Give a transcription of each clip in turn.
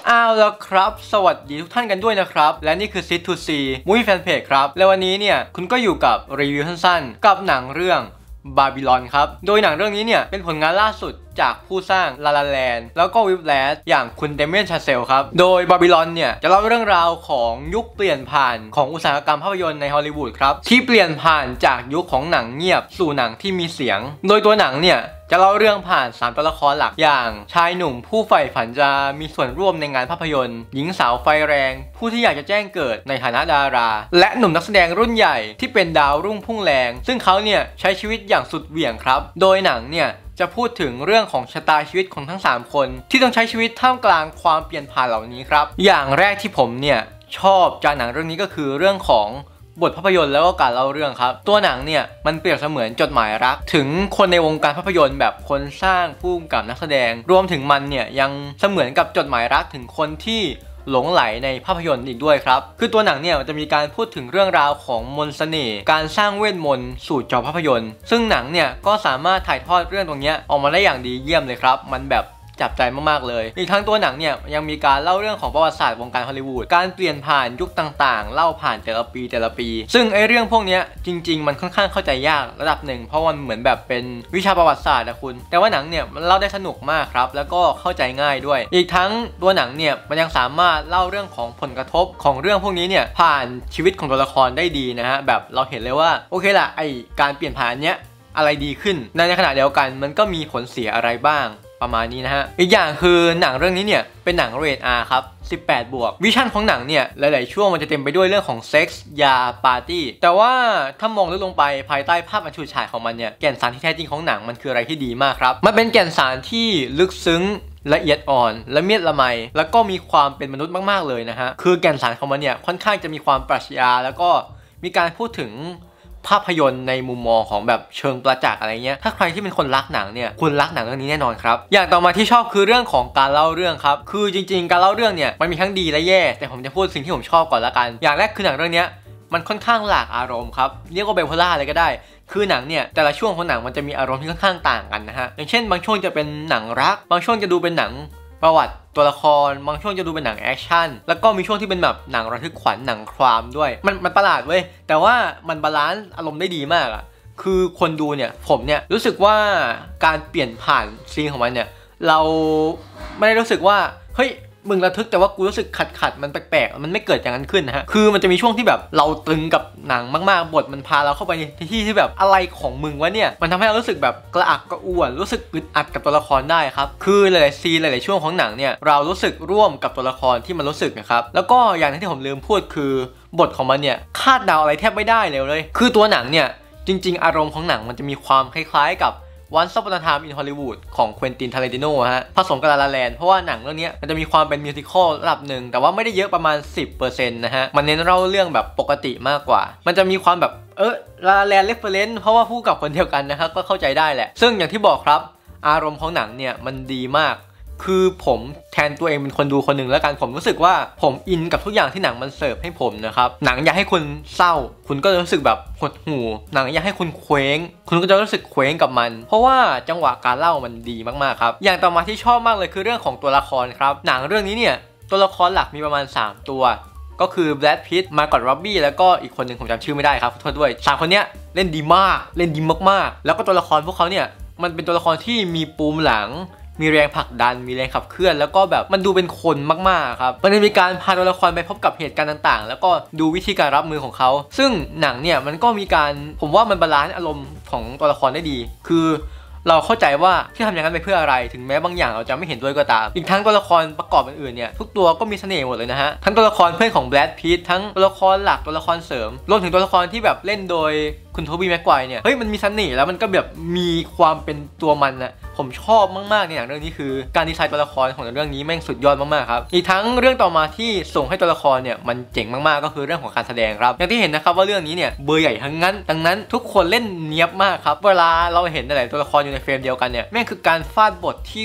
แล้วครับสวัสดีทุกท่านกันด้วยนะครับและนี่คือ Sit to See Movie Fan Page ครับและวันนี้เนี่ยคุณก็อยู่กับรีวิวสั้นๆกับหนังเรื่องบาบิลอนครับโดยหนังเรื่องนี้เนี่ยเป็นผลงานล่าสุดจากผู้สร้างลาลาแลนด์แล้วก็วิบแลสอย่างคุณเดเมียนชาเซลครับโดยบาบิลอนเนี่ยจะเล่าเรื่องราวของยุคเปลี่ยนผ่านของอุตสาหกรรมภาพยนตร์ในฮอลลีวูดครับที่เปลี่ยนผ่านจากยุคของหนังเงียบสู่หนังที่มีเสียงโดยตัวหนังเนี่ยจะเล่าเรื่องผ่าน3ตัวละครหลักอย่างชายหนุ่มผู้ใฝ่ฝันจะมีส่วนร่วมในงานภาพยนตร์หญิงสาวไฟแรงผู้ที่อยากจะแจ้งเกิดในฐานะดาราและหนุ่มนักแสดงรุ่นใหญ่ที่เป็นดาวรุ่งพุ่งแรงซึ่งเขาเนี่ยใช้ชีวิตอย่างสุดเหวี่ยงครับโดยหนังเนี่ยจะพูดถึงเรื่องของชะตาชีวิตของทั้ง3คนที่ต้องใช้ชีวิตท่ามกลางความเปลี่ยนผ่านเหล่านี้ครับอย่างแรกที่ผมเนี่ยชอบจากหนังเรื่องนี้ก็คือเรื่องของบทภาพยนตร์แล้วก็การเล่าเรื่องครับตัวหนังเนี่ยมันเปรียบเสมือนจดหมายรักถึงคนในวงการภาพยนตร์แบบคนสร้างผู้กำกับนักแสดงรวมถึงมันเนี่ยยังเสมือนกับจดหมายรักถึงคนที่หลงไหลในภาพยนตร์อีกด้วยครับคือตัวหนังเนี่ยมันจะมีการพูดถึงเรื่องราวของมนต์เสน่ห์การสร้างเวทมนต์สู่จอภาพยนตร์ซึ่งหนังเนี่ยก็สามารถถ่ายทอดเรื่องตรงนี้ออกมาได้อย่างดีเยี่ยมเลยครับมันแบบจับใจมากๆเลยอีกทั้งตัวหนังเนี่ยยังมีการเล่าเรื่องของประวัติศาสตร์วงการฮอลลีวูดการเปลี่ยนผ่านยุคต่างๆเล่าผ่านแต่ละปีซึ่งไอเรื่องพวกนี้จริงๆมันค่อนข้างเข้าใจยากระดับหนึ่งเพราะมันเหมือนแบบเป็นวิชาประวัติศาสตร์นะคุณแต่ว่าหนังเนี่ยมันเล่าได้สนุกมากครับแล้วก็เข้าใจง่ายด้วยอีกทั้งตัวหนังเนี่ยมันยังสามารถเล่าเรื่องของผลกระทบของเรื่องพวกนี้เนี่ยผ่านชีวิตของตัวละครได้ดีนะฮะแบบเราเห็นเลยว่าโอเคละไอการเปลี่ยนผ่านเนี้ยอะไรดีขึ้นในขณะเดียวกันมันก็มีผลเสียอะไรบ้างประมาณนี้นะฮะอีกอย่างคือหนังเรื่องนี้เนี่ยเป็นหนังเรท R ครับ18 บวกวิชั่นของหนังเนี่ยหลายๆช่วงมันจะเต็มไปด้วยเรื่องของเซ็กส์ยาปาร์ตี้แต่ว่าถ้ามองลึกลงไปภายใต้ภาพอันฉูดฉาดของมันเนี่ยแก่นสารที่แท้จริงของหนังมันคืออะไรที่ดีมากครับมันเป็นแก่นสารที่ลึกซึ้งละเอียดอ่อนละเมียดละไมแล้วก็มีความเป็นมนุษย์มากๆเลยนะฮะคือแก่นสารของมันเนี่ยค่อนข้างจะมีความปรัชญาแล้วก็มีการพูดถึงภาพยนตร์ในมุมมองของแบบเชิงประจักษ์อะไรเงี้ยถ้าใครที่เป็นคนรักหนังเนี่ยคุณรักหนังเรื่องนี้แน่นอนครับอย่างต่อมาที่ชอบคือเรื่องของการเล่าเรื่องครับคือจริงๆการเล่าเรื่องเนี่ยมันมีทั้งดีและแย่แต่ผมจะพูดสิ่งที่ผมชอบก่อนละกันอย่างแรกคือหนังเรื่องนี้มันค่อนข้างหลากอารมณ์ครับเรียกว่าไบโพล่าเลยก็ได้คือหนังเนี่ยแต่ละช่วงของหนังมันจะมีอารมณ์ที่ค่อนข้างต่างกันนะฮะอย่างเช่นบางช่วงจะเป็นหนังรักบางช่วงจะดูเป็นหนังประวัติตัวละครบางช่วงจะดูเป็นหนังแอคชั่นแล้วก็มีช่วงที่เป็นแบบหนังระทึกขวัญหนังครามด้วยมันประหลาดเว้ยแต่ว่ามันบาลานซ์อารมณ์ได้ดีมากอะคือคนดูเนี่ยผมเนี่ยรู้สึกว่าการเปลี่ยนผ่านซีนของมันเนี่ยเราไม่ได้รู้สึกว่าเฮ้ยมึงระทึกแต่ว่ากูรู้สึกขัดมันแปลกๆมันไม่เกิดอย่างนั้นขึ้นนะฮะคือมันจะมีช่วงที่แบบเราตึงกับหนังมากๆบทมันพาเราเข้าไปในที่ที่แบบอะไรของมึงวะเนี่ยมันทำให้เรารู้สึกแบบกระอักกระอ่วนรู้สึกอึดอัดกับตัวละครได้ครับคือหลายๆซีนหลายๆช่วงของหนังเนี่ยเรารู้สึกร่วมกับตัวละครที่มันรู้สึกนะครับแล้วก็อย่างที่ผมลืมพูดคือบทของมันเนี่ยคาดเดาอะไรแทบไม่ได้เลยคือตัวหนังเนี่ยจริงๆอารมณ์ของหนังมันจะมีความคล้ายๆกับOnce Upon a Time in Hollywood ของเควินติน ทารันติโนฮะผสมกับลาลาแลนด์เพราะว่าหนังเรื่องนี้มันจะมีความเป็นมิวสิคอลระดับหนึ่งแต่ว่าไม่ได้เยอะประมาณ 10% นะฮะมันเน้นเล่าเรื่องแบบปกติมากกว่ามันจะมีความแบบลาลาแลนด์เรฟเฟอเรนซ์เพราะว่าผู้กับคนเดียวกันนะครับก็เข้าใจได้แหละซึ่งอย่างที่บอกครับอารมณ์ของหนังเนี่ยมันดีมากคือผมแทนตัวเองเป็นคนดูคนหนึ่งแล้วกันผมรู้สึกว่าผมอินกับทุกอย่างที่หนังมันเสิร์ฟให้ผมนะครับหนังอยากให้คุณเศร้าคุณก็จะรู้สึกแบบหดหู่หนังอยากให้คุณเคว้งคุณก็จะรู้สึกเคว้งกับมันเพราะว่าจังหวะการเล่ามันดีมากๆครับอย่างต่อมาที่ชอบมากเลยคือเรื่องของตัวละครครับหนังเรื่องนี้เนี่ยตัวละครหลักมีประมาณ3ตัวก็คือแบรดพิตต์มาร์กอต ร็อบบี้แล้วก็อีกคนหนึ่งผมจำชื่อไม่ได้ครับขอโทษด้วย3คนเนี้ยเล่นดีมากเล่นดีมากๆแล้วก็ตัวละครพวกเขาเนี่ยมันเป็นตัวละครที่มีปูมหลังมีแรงผลักดันมีแรงขับเคลื่อนแล้วก็แบบมันดูเป็นคนมากๆครับมันจะมีการพาตัวละครไปพบกับเหตุการณ์ต่างๆแล้วก็ดูวิธีการรับมือของเขาซึ่งหนังเนี่ยมันก็มีการผมว่ามันบาลานซ์อารมณ์ของตัวละครได้ดีคือเราเข้าใจว่าที่ทำอย่างนั้นไปเพื่ออะไรถึงแม้บางอย่างเราจะไม่เห็นด้วยก็ตามอีกทั้งตัวละครประกอบอื่นๆเนี่ยทุกตัวก็มีเสน่ห์หมดเลยนะฮะทั้งตัวละครเพื่อนของแบรดพิตต์ทั้งตัวละครหลักตัวละครเสริมรวมถึงตัวละครที่แบบเล่นโดยคุณโทบี้แม็กไกวร์เนี่ยเฮ้ยมันมีเสน่ห์แล้วมันก็แบบมีความเป็นตัวมันนะผมชอบมากๆในหนังเรื่องนี้คือการดีไซน์ตัวละครของเรื่องนี้แม่งสุดยอดมากๆครับอีกทั้งเรื่องต่อมาที่ส่งให้ตัวละครเนี่ยมันเจ๋งมากๆก็คือเรื่องของการแสดงครับอย่างที่เห็นนะครับว่าเรื่องนี้เนี่ยเบอร์ใหญ่ทั้งนั้นทุกคนเล่นเนียบมากครับเวลาเราเห็นหลายตัวละครอยู่ในเฟรมเดียวกันเนี่ยแม่งคือการฟาดบทที่โค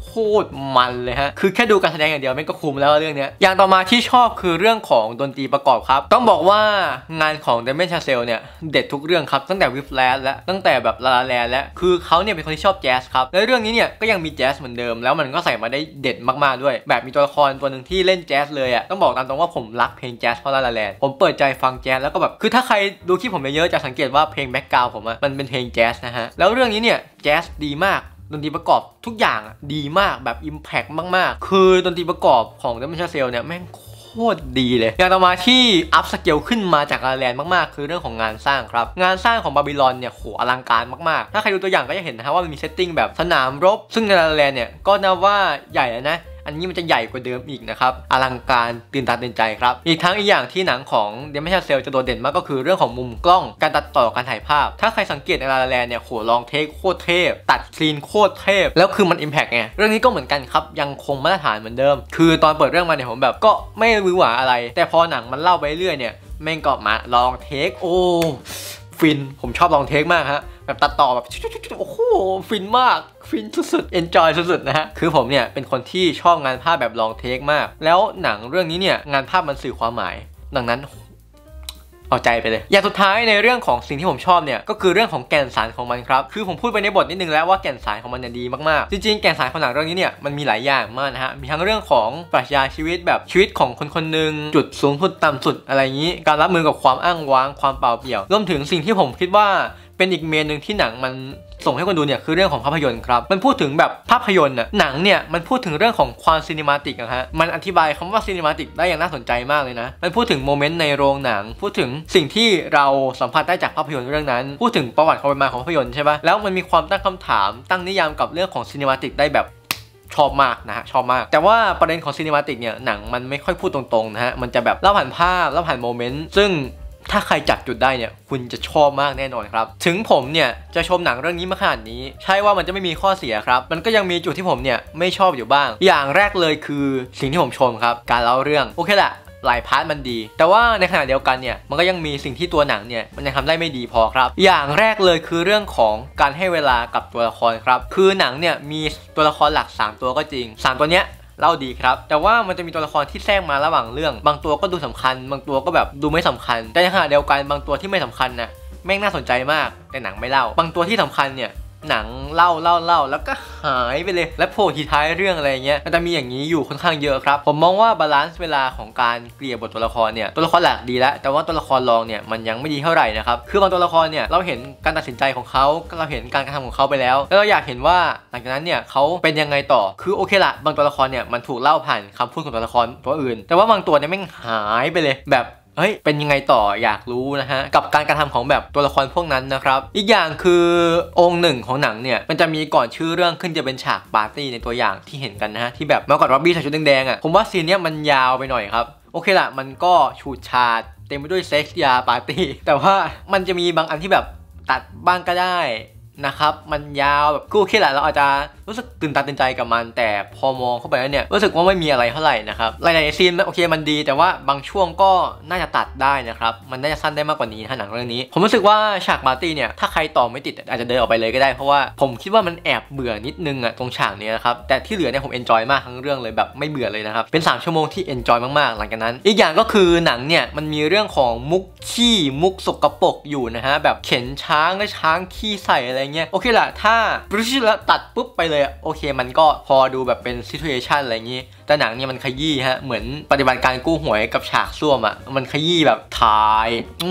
ตรมันเลยฮะคือแค่ดูการแสดงอย่างเดียวไม่ก็คุ้มแล้วเรื่องนี้อย่างต่อมาที่ชอบคือเรื่องของดนตรีประกอบครับต้องบอกว่างานของ Damien Chazelle เนี่ยเด็ดทุกเรื่องครับตั้งแต่ Whiplash และตั้งแต่แบบ La La Land และคือเขาเนี่ยเป็นคนที่ชอบแจ๊สครับและเรื่องนี้เนี่ยก็ยังมีแจ๊สเหมือนเดิมแล้วมันก็ใส่มาได้เด็ดมากๆด้วยแบบมีตัวละครตัวหนึ่งที่เล่นแจ๊สเลยอ่ะต้องบอกตามตรงว่าผมรักเพลงแจ๊สเพราะ La La Land ผมเปิดใจฟังแจ๊สแล้วก็แบบคือถ้าใครดูคลิปผมเยอะๆจะสังเกตว่าเพลงแบ็คกราวด์ผมมันเป็นเพลงแจ๊สนะฮะแล้วเรื่องนี้เนี่ยแจ๊สดีมากดนตรีประกอบทุกอย่างดีมากแบบอิมแพคมากๆคือดนตรีประกอบของ Damien Chazelle เนี่ยแม่งโคตรดีเลยอย่างต่อมาที่อัพสเกลขึ้นมาจากLa La Landมากๆคือเรื่องของงานสร้างครับงานสร้างของบาบิลอนเนี่ยโหอลังการมากๆถ้าใครดูตัวอย่างก็จะเห็นนะฮะว่ามันมีเซตติ้งแบบสนามรบซึ่งในLa La Landเนี่ยก็นับว่าใหญ่แล้วนะอันนี้มันจะใหญ่กว่าเดิมอีกนะครับอลังการตื่นตาตื่นใจครับอีกทั้งอีกอย่างที่หนังของ Damien Chazelle จะโดดเด่นมากก็คือเรื่องของมุมกล้องการตัดต่อการถ่ายภาพถ้าใครสังเกตในLa La Landเนี่ยโหลองเทคโคตรเทพตัดซีนโคตรเทพแล้วคือมันอิมแพคไงเรื่องนี้ก็เหมือนกันครับยังคงมาตรฐานเหมือนเดิมคือตอนเปิดเรื่องมาเนี่ยผมแบบก็ไม่หวือหวาอะไรแต่พอหนังมันเล่าไปเรื่อยเนี่ยแม่งก็มาลองเทคโอ้ฟินผมชอบลองเทคมากฮะแบบตัดต่อแบบโอ้โหฟินมากฟินสุดๆ enjoy สุดๆนะฮะคือผมเนี่ยเป็นคนที่ชอบงานภาพแบบลองเทคมากแล้วหนังเรื่องนี้เนี่ยงานภาพมันสื่อความหมายดังนั้นเอาใจไปเลยอย่างสุดท้ายในเรื่องของสิ่งที่ผมชอบเนี่ยก็คือเรื่องของแก่นสารของมันครับคือผมพูดไปในบทนิดนึงแล้วว่าแก่นสารของมันเนี่ยดีมากๆจริงๆแก่นสารของหนังเรื่องนี้เนี่ยมันมีหลายอย่างมากนะฮะมีทั้งเรื่องของปรัชญาชีวิตแบบชีวิตของคนคนหนึ่งจุดสูงสุดต่ำสุดอะไรอย่างนี้การรับมือกับความอ้างว้างความเปล่าเปลี่ยวรวมถึงสิ่งที่ผมคิดว่าเป็นอีกเมนหนึ่งที่หนังมันส่งให้คนดูเนี่ยคือเรื่องของภาพยนตร์ครับมันพูดถึงแบบภาพยนตร์น่ะหนังเนี่ยมันพูดถึงเรื่องของความซีนิมาติกนะฮะมันอธิบายคำว่าซีนิมาติกได้อย่างน่าสนใจมากเลยนะมันพูดถึงโมเมนต์ในโรงหนังพูดถึงสิ่งที่เราสัมผัสได้จากภาพยนตร์เรื่องนั้นพูดถึงประวัติความเป็นมาของภาพยนตร์ใช่ปะแล้วมันมีความตั้งคำถามตั้งนิยามกับเรื่องของซีนิมาติกได้แบบชอบมากนะฮะชอบมากแต่ว่าประเด็นของซีนิมาติกเนี่ยหนังมันไม่ค่อยพูดตรงๆนะฮะมันจะแบบเล่าผ่านภาพเล่าผ่านโมเมนต์ซึ่งถ้าใครจับจุดได้เนี่ยคุณจะชอบมากแน่นอนครับถึงผมเนี่ยจะชมหนังเรื่องนี้มาขนาดนี้ใช่ว่ามันจะไม่มีข้อเสียครับมันก็ยังมีจุดที่ผมเนี่ยไม่ชอบอยู่บ้างอย่างแรกเลยคือสิ่งที่ผมชมครับการเล่าเรื่องโอเคแหละหลายพาร์ทมันดีแต่ว่าในขณะเดียวกันเนี่ยมันก็ยังมีสิ่งที่ตัวหนังเนี่ยมันยังทำได้ไม่ดีพอครับอย่างแรกเลยคือเรื่องของการให้เวลากับตัวละครครับคือหนังเนี่ยมีตัวละครหลัก3ตัวก็จริง3ตัวเนี้ยเล่าดีครับแต่ว่ามันจะมีตัวละครที่แทรกมาระหว่างเรื่องบางตัวก็ดูสำคัญบางตัวก็แบบดูไม่สำคัญแต่ในขณะเดียวกันบางตัวที่ไม่สำคัญน่ะแม่งน่าสนใจมากแต่หนังไม่เล่าบางตัวที่สำคัญเนี่ยหนังเล่าแล้วก็หายไปเลยและโผล่ทีท้ายเรื่องอะไรเงี้ยมันจะมีอย่างนี้อยู่ค่อนข้างเยอะครับผมมองว่าบาลานซ์เวลาของการเกลี่ยบทตัวละครเนี่ยตัวละครหลักดีแล้วแต่ว่าตัวละครรองเนี่ยมันยังไม่ดีเท่าไหร่นะครับคือบางตัวละครเนี่ยเราเห็นการตัดสินใจของเขาเราเห็นการกระทำของเขาไปแล้วเราอยากเห็นว่าหลังจากนั้นเนี่ยเขาเป็นยังไงต่อคือโอเคละบางตัวละครเนี่ยมันถูกเล่าผ่านคำพูดของตัวละครตัวอื่นแต่ว่าบางตัวเนี่ยแม่งหายไปเลยแบบเฮ้ยเป็นยังไงต่ออยากรู้นะฮะกับการกระทำของแบบตัวละครพวกนั้นนะครับอีกอย่างคือองค์หนึ่งของหนังเนี่ยมันจะมีก่อนชื่อเรื่องขึ้นจะเป็นฉากปาร์ตี้ในตัวอย่างที่เห็นกันนะฮะที่แบบมาร์กอต ร็อบบี้ใส่ชุดแดงๆอ่ะผมว่าซีนเนี้ยมันยาวไปหน่อยครับโอเคละมันก็ฉูดฉาดเต็มไปด้วยเซ็กซ์ยาปาร์ตี้แต่ว่ามันจะมีบางอันที่แบบตัดบ้างก็ได้นะครับมันยาวแบบกูคิดแหละเราอาจจะรู้สึกตื่นตาตื่นใจกับมันแต่พอมองเข้าไปแล้วเนี่ยรู้สึกว่าไม่มีอะไรเท่าไหร่นะครับหลายๆซีนโอเคมันดีแต่ว่าบางช่วงก็น่าจะตัดได้นะครับมันน่าจะสั้นได้มากกว่านี้ถ้าหนังเรื่องนี้ผมรู้สึกว่าฉากปาร์ตี้เนี่ยถ้าใครต่อไม่ติดอาจจะเดินออกไปเลยก็ได้เพราะว่าผมคิดว่ามันแอบเบื่อนิดนึงอะตรงฉากนี้นะครับแต่ที่เหลือเนี่ยผมเอนจอยมากทั้งเรื่องเลยแบบไม่เบื่อเลยนะครับเป็น3 ชั่วโมงที่เอนจอยมากๆหลังจากนั้นอีกอย่างก็คือหนังเนี่ยมันมีเรื่องของมุกขี้มุกสกปรกอยู่นะฮะแบบเข็นช้างและช้างขี้ใส่อะไรเงี้ยโอเคแหละถ้าบริชแล้วตัดปุ๊บไปเลยโอเคมันก็พอดูแบบเป็นซิทูเอชันอะไรอย่างนี้แต่หนังเนี่ยมันขยี้ฮะเหมือนปฏิบัติการกู้หวยกับฉากส้วมอ่ะมันขยี้แบบถ่าย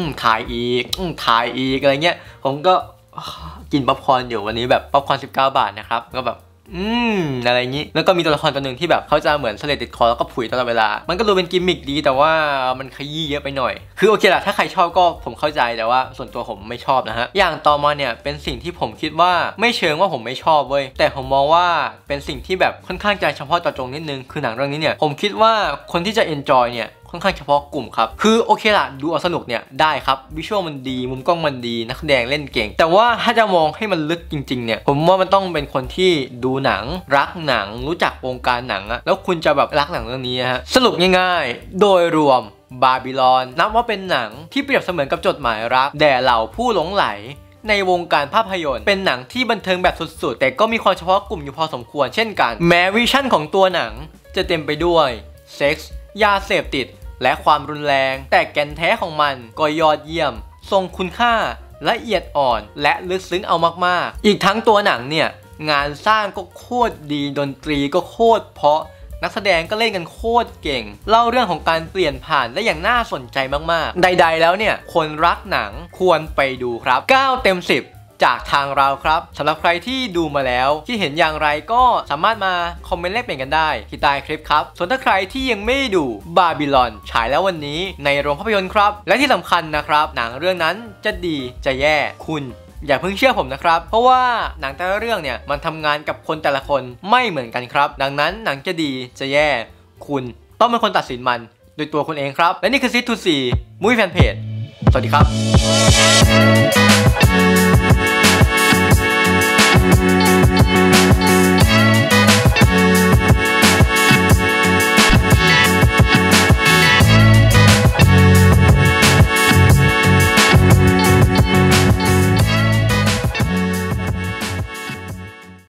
อีกอะไรเงี้ยผมก็กินป๊อปคอร์นอยู่วันนี้แบบป๊อปคอร์น19 บาทนะครับก็แบบอะไรอย่างนี้แล้วก็มีตัวละครตัวหนึ่งที่แบบเขาจะเหมือนเสลดติดคอแล้วก็ผุยตลอดเวลามันก็ดูเป็นกิมมิคดีแต่ว่ามันขยี้เยอะไปหน่อยคือโอเคแหละถ้าใครชอบก็ผมเข้าใจแต่ว่าส่วนตัวผมไม่ชอบนะฮะอย่างต่อมาเนี่ยเป็นสิ่งที่ผมคิดว่าไม่เชิงว่าผมไม่ชอบเว้ยแต่ผมมองว่าเป็นสิ่งที่แบบค่อนข้างใจเฉพาะเจาะจงนิดนึงคือหนังเรื่องนี้เนี่ยผมคิดว่าคนที่จะเอนจอยเนี่ยค่อนข้างเฉพาะกลุ่มครับคือโอเคล่ะดูเอาสนุกเนี่ยได้ครับวิชวลมันดีมุมกล้องมันดีนักแสดงเล่นเก่งแต่ว่าถ้าจะมองให้มันลึกจริงๆเนี่ยผมว่ามันต้องเป็นคนที่ดูหนังรักหนังรู้จักวงการหนังอะแล้วคุณจะแบบรักหนังเรื่องนี้ฮะสรุปง่ายๆโดยรวมบาบิลอนนับว่าเป็นหนังที่เปรียบเสมือนกับจดหมายรักแด่เหล่าผู้หลงใหลในวงการภาพยนตร์เป็นหนังที่บันเทิงแบบสุดๆแต่ก็มีความเฉพาะกลุ่มอยู่พอสมควรเช่นกันแม้วิชั่นของตัวหนังจะเต็มไปด้วยเซ็กส์ยาเสพติดและความรุนแรงแต่แก่นแท้ของมันก็ยอดเยี่ยมทรงคุณค่าละเอียดอ่อนและลึกซึ้งเอามากๆอีกทั้งตัวหนังเนี่ยงานสร้างก็โคตรดีดนตรีก็โคตรเพราะนักแสดงก็เล่นกันโคตรเก่งเล่าเรื่องของการเปลี่ยนผ่านได้อย่างน่าสนใจมากๆใดๆแล้วเนี่ยคนรักหนังควรไปดูครับ9 เต็ม 10จากทางเราครับสำหรับใครที่ดูมาแล้วที่เห็นอย่างไรก็สามารถมาคอมเมนต์แลกเปลี่ยนกันได้ที่ใต้คลิปครับส่วนถ้าใครที่ยังไม่ดูบาบิลอนฉายแล้ววันนี้ในโรงภาพยนตร์ครับและที่สำคัญนะครับหนังเรื่องนั้นจะดีจะแย่คุณอย่าเพิ่งเชื่อผมนะครับเพราะว่าหนังแต่ละเรื่องเนี่ยมันทำงานกับคนแต่ละคนไม่เหมือนกันครับดังนั้นหนังจะดีจะแย่คุณต้องเป็นคนตัดสินมันโดยตัวคุณเองครับและนี่คือ Sit to See Movie Fan Page สวัสดีครับ